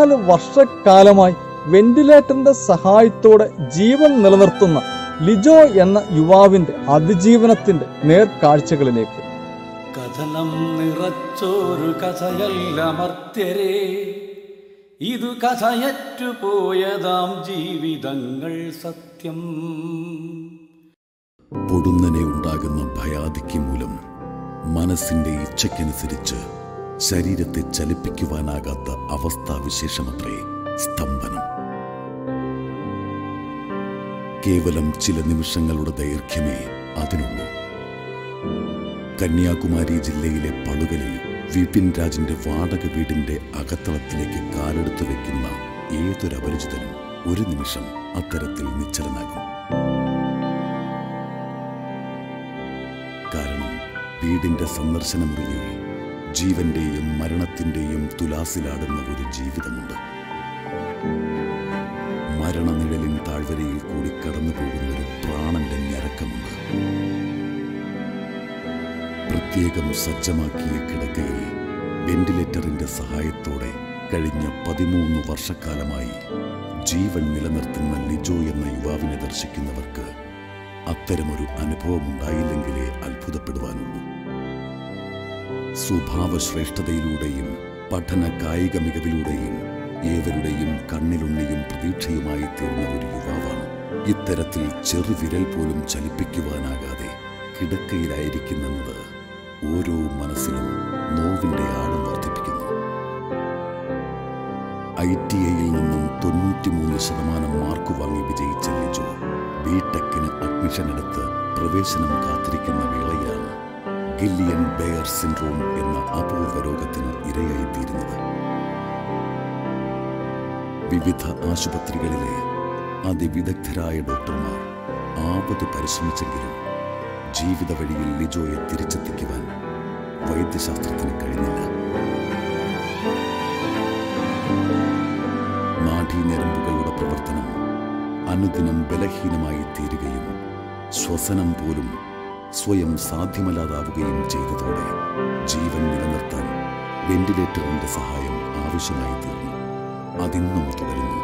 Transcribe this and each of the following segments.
14 വർഷക്കാലമായി വെന്റിലേറ്ററിന്റെ സഹായത്തോടെ ജീവൻ നിലനിർത്തുന്ന ലിജോ എന്ന യുവാവിന്റെ അതിജീവനത്തിന്റെ നേർക്കാഴ്ചകളിലേക്ക്. കഥനം നിറച്ചോരു കഥയല്ല മർത്യരേ, ഇതു കഥയറ്റുപോയതാം ജീവിതങ്ങൾ സത്യം. പൊടുന്നനെ ഉണ്ടാകുന്ന ഭയാദിക്ക് മൂലം മനസ്സിന്റെ ഇച്ഛയ്ക്കനുസരിച്ച് ശരീരത്തെ ചലിപ്പിക്കുവാനാകാത്ത അവസ്ഥാവിശേഷമത്രേ സ്തംഭനം. കേവലം ചില നിമിഷങ്ങളുടെ ദൈർഘ്യമേ അതിനുള്ളൂ. കന്യാകുമാരി ജില്ലയിലെ പളുകളിൽ വിപിൻ രാജിന്റെ വാടക വീടിന്റെ അകത്തളത്തിലേക്ക് കാലെടുത്തു വെക്കുന്ന ഏതൊരപരിചിതനും ഒരു നിമിഷം അത്തരത്തിൽ നിശ്ചലനാകും. കാരണം വീടിന്റെ സന്ദർശന മുറിയിൽ ജീവന്റെയും മരണത്തിന്റെയും തുലാസിലാടുന്ന ഒരു ജീവിതമുണ്ട്. മരണനിഴലിൻ താഴ്വരയിൽ കൂടി കടന്നു പോകുന്നൊരു പ്രാണന്റെ ഞരക്കമുണ്ട്. പ്രത്യേകം സജ്ജമാക്കിയ കിടക്കയിൽ വെന്റിലേറ്ററിന്റെ സഹായത്തോടെ കഴിഞ്ഞ 13 വർഷക്കാലമായി ജീവൻ നിലനിർത്തുന്ന ലിജോ എന്ന യുവാവിനെ ദർശിക്കുന്നവർക്ക് അത്തരമൊരു അനുഭവമുണ്ടായില്ലെങ്കിലേ അത്ഭുതപ്പെടുവാനുള്ളൂ. സ്വഭാവശ്രേഷ്ഠതയിലൂടെയും പഠന കായിക മികവിലൂടെയും ഏവരുടെയും കണ്ണിലുണ്ണിയും പ്രതീക്ഷയുമായി തീർന്ന ഒരു യുവാവാണ്. ഇത്തരത്തിൽ ചെറുവിരൽ പോലും ചലിപ്പിക്കുവാനാകാതെ കിടക്കയിലായിരിക്കുന്നെന്നത് ഓരോ മനസ്സിലും നോവിന്റെ ആഴം വർദ്ധിപ്പിക്കുന്നു. ITIയിൽ നിന്നും 93% മാർക്ക് വാങ്ങി വിജയിച്ച ലിജോ ബിടെക്കിന് അഡ്മിഷൻ എടുത്ത് പ്രവേശനം കാത്തിരിക്കുന്ന വേളയിലാണ് ഗില്ലിയൻ ബെയർ സിൻഡ്രോം എന്ന അപൂർവ രോഗത്തിന് ഇരയായിത്തീരുന്നത്. വിവിധ ആശുപത്രികളിലെ അതിവിദഗ്ധരായ ഡോക്ടർമാർ ആപത് പരിശ്രമിച്ചെങ്കിലും ജീവിത വഴിയിൽ ലിജോയെ തിരിച്ചെത്തിക്കുവാൻ വൈദ്യശാസ്ത്രത്തിന് കഴിഞ്ഞില്ല. നാഡീഞരമ്പുകളുടെ പ്രവർത്തനം അനുദിനം ബലഹീനമായി തീരുകയും ശ്വസനം പോലും സ്വയം സാധ്യമല്ലാതാവുകയും ചെയ്തതോടെ ജീവൻ നിലനിർത്താൻ വെന്റിലേറ്ററിന്റെ സഹായം ആവശ്യമായി തീർന്നു. അതിന്നും തുടരുന്നു.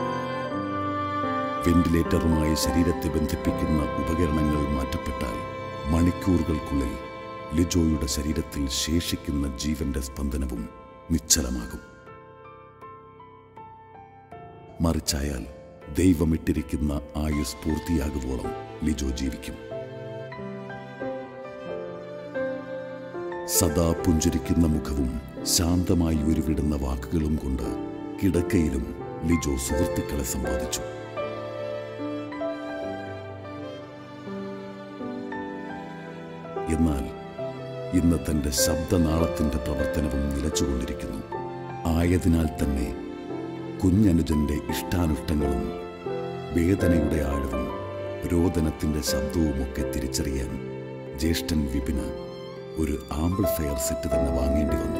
വെന്റിലേറ്ററുമായി ശരീരത്തെ ബന്ധിപ്പിക്കുന്ന ഉപകരണങ്ങൾ മാറ്റപ്പെട്ടാൽ മണിക്കൂറുകൾക്കുള്ളിൽ ലിജോയുടെ ശരീരത്തിൽ ശേഷിക്കുന്ന ജീവന്റെ സ്പന്ദനവും നിശ്ചലമാകും. മറിച്ചായാൽ ദൈവമിട്ടിരിക്കുന്ന ആയുസ് പൂർത്തിയാകുവോളം ലിജോ ജീവിക്കും. സദാ പുഞ്ചിരിക്കുന്ന മുഖവും ശാന്തമായി ഉരുവിടുന്ന വാക്കുകളും കൊണ്ട് കിടക്കയിലും ലിജോ സുഹൃത്തുക്കളെ സമ്പാദിച്ചു. എന്നാൽ ഇന്ന് തന്റെ ശബ്ദനാളത്തിന്റെ പ്രവർത്തനവും നിലച്ചുകൊണ്ടിരിക്കുന്നു. ആയതിനാൽ തന്നെ കുഞ്ഞനുജന്റെ ഇഷ്ടാനിഷ്ടങ്ങളും വേദനയുടെ ആഴവും രോദനത്തിന്റെ ശബ്ദവുമൊക്കെ തിരിച്ചറിയാൻ ജ്യേഷ്ഠൻ വിപിന് ഒരു ആംപ്ലിഫയർ സെറ്റ് തന്നെ വാങ്ങേണ്ടി വന്നു.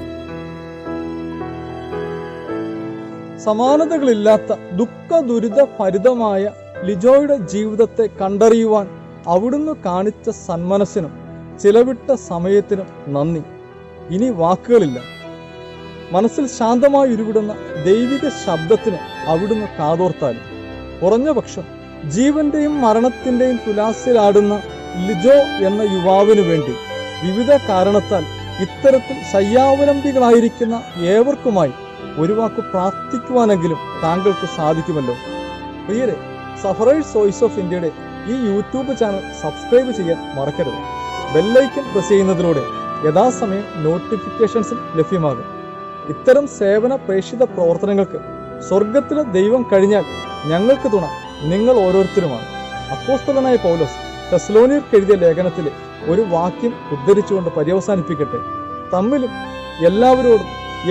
സമാനതകളില്ലാത്ത ദുഃഖ ദുരിത ഭരിതമായ ലിജോയുടെ ജീവിതത്തെ കണ്ടറിയുവാൻ അവിടുന്ന് കാണിച്ച സന്മനസ്സിനും ചിലവിട്ട സമയത്തിനും നന്ദി. ഇനി വാക്കുകളില്ല. മനസ്സിൽ ശാന്തമായി ഉരുവിടുന്ന ദൈവിക ശബ്ദത്തിന് അവിടുന്ന് കാതോർത്താലും കുറഞ്ഞ പക്ഷം ജീവന്റെയും മരണത്തിന്റെയും തുലാസിലാടുന്ന ലിജോ എന്ന യുവാവിനു വേണ്ടി വിവിധ കാരണത്താൽ ഇത്തരത്തിൽ ശയ്യാവലംബികളായിരിക്കുന്ന ഏവർക്കുമായി ഒരു വാക്ക് പ്രാർത്ഥിക്കുവാനെങ്കിലും താങ്കൾക്ക് സാധിക്കുമല്ലോ. പ്രിയരെ, സഫറേഴ്സ് വോയിസ് ഓഫ് ഇന്ത്യയുടെ ഈ യൂട്യൂബ് ചാനൽ സബ്സ്ക്രൈബ് ചെയ്യാൻ മറക്കരുത്. ബെല്ലൈക്കൻ പ്രസ് ചെയ്യുന്നതിലൂടെ യഥാസമയം നോട്ടിഫിക്കേഷൻസും ലഭ്യമാകും. ഇത്തരം സേവന പ്രേക്ഷിത പ്രവർത്തനങ്ങൾക്ക് സ്വർഗത്തിലെ ദൈവം കഴിഞ്ഞാൽ ഞങ്ങൾക്ക് തുണ നിങ്ങൾ ഓരോരുത്തരുമാണ്. അപ്പോസ്തലനായ പൗലോസ് തെസ്സലോനിയർക്ക് എഴുതിയ ലേഖനത്തിലെ ഒരു വാക്യം ഉദ്ധരിച്ചുകൊണ്ട് പര്യവസാനിപ്പിക്കട്ടെ. തമ്മിലും എല്ലാവരോടും